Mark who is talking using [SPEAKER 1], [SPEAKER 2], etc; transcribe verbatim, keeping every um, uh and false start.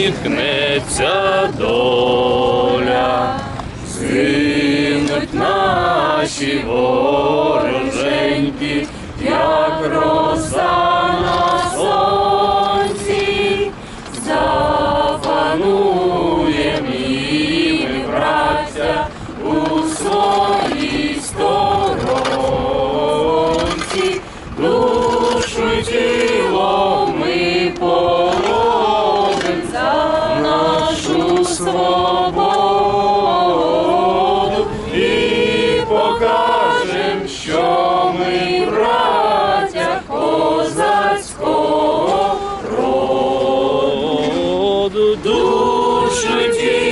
[SPEAKER 1] зіткнеться доля, згинуть наші вороженьки, як роса на сонці, запануєм і ми, браття, у своїй сторонці, душу й тіло ми положим за нашу свободу і покажем, що ми браття козацького роду. Душу й тіло